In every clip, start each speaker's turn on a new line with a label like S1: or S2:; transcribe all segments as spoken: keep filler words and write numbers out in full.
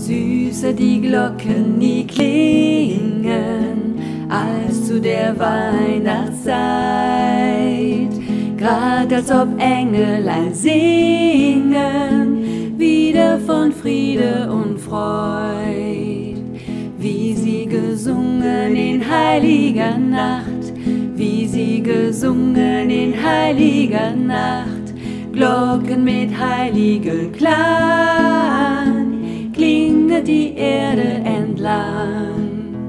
S1: Süßer die Glocken, die klingen, als zu der Weihnachtszeit, grad als ob Engelein singen, wieder von Friede und Freud. Wie sie gesungen in heiliger Nacht, wie sie gesungen in heiliger Nacht, Glocken mit heiligem Klang, klinget die Erde entlang.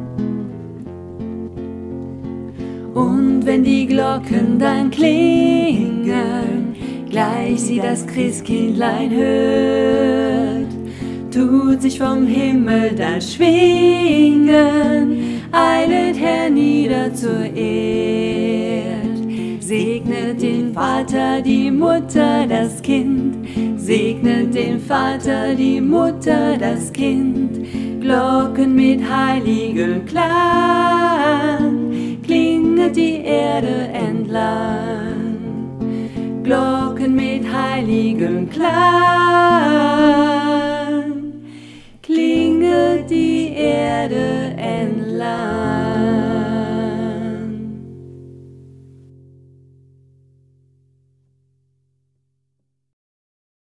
S1: Und wenn die Glocken dann klingen, gleich sie das Christkindlein hört, tut sich vom Himmel dann schwingen, eilet hernieder zur Erd. Segnet den Vater, die Mutter, das Kind, segnet den Vater, die Mutter, das Kind, Glocken mit heiligem Klang, klinget die Erde entlang. Glocken mit heiligem Klang,